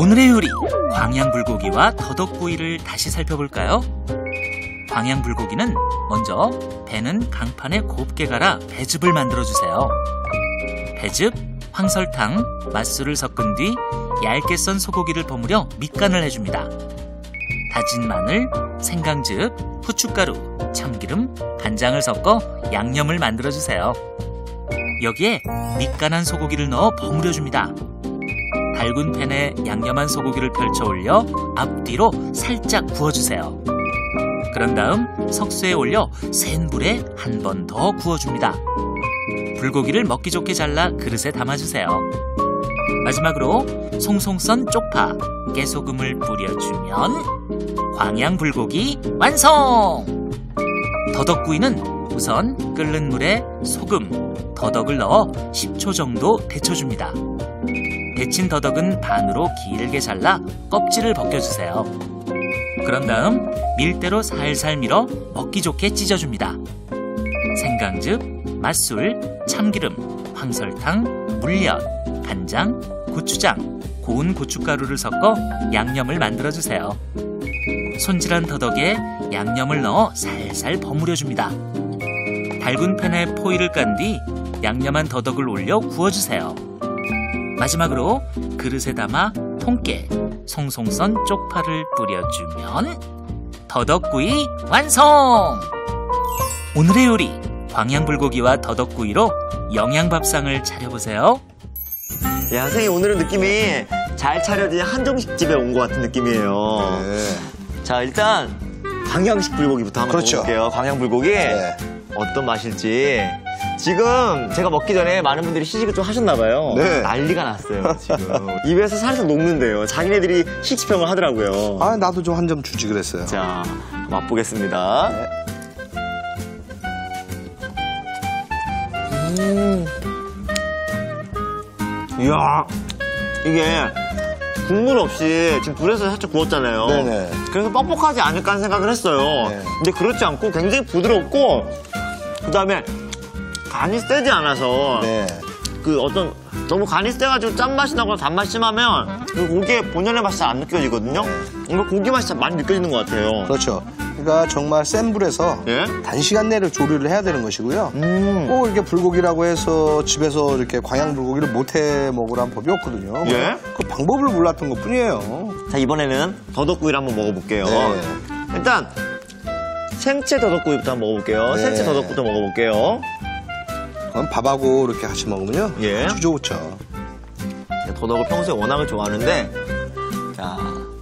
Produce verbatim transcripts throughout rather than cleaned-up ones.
오늘의 요리, 광양불고기와 더덕구이를 다시 살펴볼까요? 광양불고기는 먼저 배는 강판에 곱게 갈아 배즙을 만들어주세요. 배즙, 황설탕, 맛술을 섞은 뒤 얇게 썬 소고기를 버무려 밑간을 해줍니다. 다진 마늘, 생강즙, 후춧가루, 참기름, 간장을 섞어 양념을 만들어주세요. 여기에 밑간한 소고기를 넣어 버무려줍니다. 달군 팬에 양념한 소고기를 펼쳐 올려 앞뒤로 살짝 구워주세요. 그런 다음 석쇠에 올려 센 불에 한 번 더 구워줍니다. 불고기를 먹기 좋게 잘라 그릇에 담아주세요. 마지막으로 송송 썬 쪽파, 깨소금을 뿌려주면 광양불고기 완성! 더덕구이는 우선 끓는 물에 소금, 더덕을 넣어 십 초 정도 데쳐줍니다. 데친 더덕은 반으로 길게 잘라 껍질을 벗겨주세요. 그런 다음 밀대로 살살 밀어 먹기 좋게 찢어줍니다. 생강즙, 맛술, 참기름, 황설탕, 물엿, 간장, 고추장, 고운 고춧가루를 섞어 양념을 만들어주세요. 손질한 더덕에 양념을 넣어 살살 버무려줍니다. 달군 팬에 포일을 깐 뒤 양념한 더덕을 올려 구워주세요. 마지막으로 그릇에 담아 통깨, 송송 썬 쪽파를 뿌려주면 더덕구이 완성! 오늘의 요리, 광양불고기와 더덕구이로 영양밥상을 차려보세요. 야, 선생님 오늘은 느낌이 잘 차려진 한정식 집에 온 것 같은 느낌이에요. 네. 자, 일단 광양식 불고기부터 한번 그렇죠. 먹어볼게요. 광양불고기 네. 어떤 맛일지. 지금 제가 먹기 전에 많은 분들이 시식을 좀 하셨나봐요. 네. 난리가 났어요, 지금. 입에서 살살 녹는데요. 자기네들이 시식평을 하더라고요. 아, 나도 좀 한 점 주지 그랬어요. 자, 맛보겠습니다. 네. 음. 이야, 이게 국물 없이 지금 불에서 살짝 구웠잖아요. 네네. 그래서 뻑뻑하지 않을까 하는 생각을 했어요. 네. 근데 그렇지 않고 굉장히 부드럽고, 그 다음에 간이 세지 않아서 네. 그 어떤 너무 간이 세가지고 짠맛이 나거나 단맛이 심하면 그 고기의 본연의 맛이 잘 안 느껴지거든요. 이거 고기 맛이 잘 많이 느껴지는 것 같아요. 그렇죠. 그러니까 정말 센 불에서 예? 단시간 내로 조리를 해야 되는 것이고요. 음. 꼭 이렇게 불고기라고 해서 집에서 이렇게 광양불고기를 못해 먹으라는 법이 없거든요. 예? 그 방법을 몰랐던 것 뿐이에요. 자, 이번에는 더덕구이를 한번 먹어볼게요. 네. 일단 생채 더덕구이부터 한번 먹어볼게요. 네. 생채 더덕부터 먹어볼게요. 그럼 밥하고 이렇게 같이 먹으면요. 예. 아주 좋죠. 제가 더덕을 평소에 워낙을 좋아하는데, 자,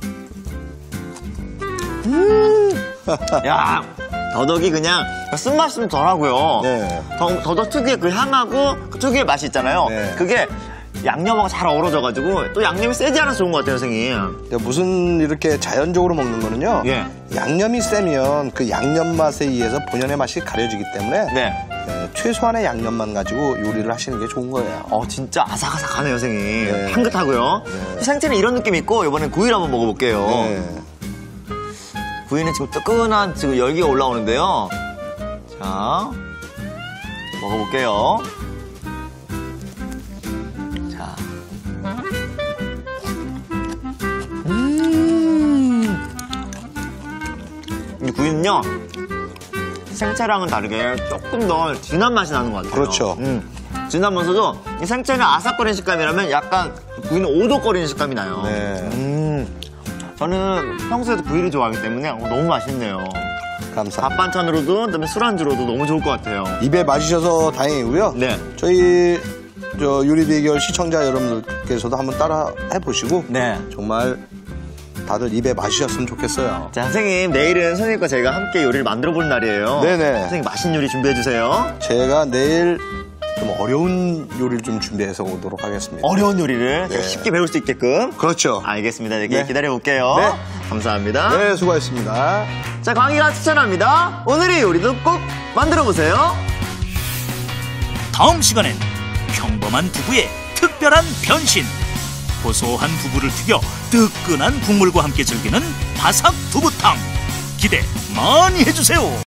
음, 야, 더덕이 그냥 쓴맛이 좀 덜하고요. 네. 더, 더덕 특유의 그 향하고 그 특유의 맛이 있잖아요. 네. 그게 양념하고 잘 어우러져가지고 또 양념이 세지 않아서 좋은 것 같아요, 선생님. 근데 무슨 이렇게 자연적으로 먹는 거는요. 예. 양념이 세면 그 양념 맛에 의해서 본연의 맛이 가려지기 때문에 네. 네, 최소한의 양념만 가지고 요리를 하시는 게 좋은 거예요. 어, 진짜 아삭아삭하네요, 선생님. 네. 향긋하고요. 네. 생채는 이런 느낌이 있고, 이번엔 구이를 한번 먹어볼게요. 네. 구이는 지금 뜨끈한 지금 열기가 올라오는데요. 자, 먹어볼게요. 자, 음, 이 구이는요, 생채랑은 다르게 조금 더 진한 맛이 나는 것 같아요. 그렇죠. 음, 진하면서도 이 생채는 아삭거리는 식감이라면 약간 구이는 오독거리는 식감이 나요. 네. 음, 저는 평소에도 구이를 좋아하기 때문에 어, 너무 맛있네요. 감사합니다. 밥 반찬으로도 그다음에 술안주로도 너무 좋을 것 같아요. 입에 맞으셔서 다행이고요. 네. 저희 저 요리 대결 시청자 여러분들께서도 한번 따라 해보시고 네. 정말 다들 입에 맞으셨으면 좋겠어요. 자, 선생님 내일은 선생님과 저희가 함께 요리를 만들어 볼 날이에요. 네네. 선생님 맛있는 요리 준비해 주세요. 제가 내일 좀 어려운 요리를 좀 준비해서 오도록 하겠습니다. 어려운 요리를 네. 제가 쉽게 배울 수 있게끔. 그렇죠. 알겠습니다. 이렇게 네. 기다려 볼게요. 네. 감사합니다. 네, 수고하셨습니다. 자, 광희가 추천합니다. 오늘의 요리도 꼭 만들어 보세요. 다음 시간엔 평범한 두부의 특별한 변신. 고소한 두부를 튀겨 뜨끈한 국물과 함께 즐기는 바삭 두부탕. 기대 많이 해주세요.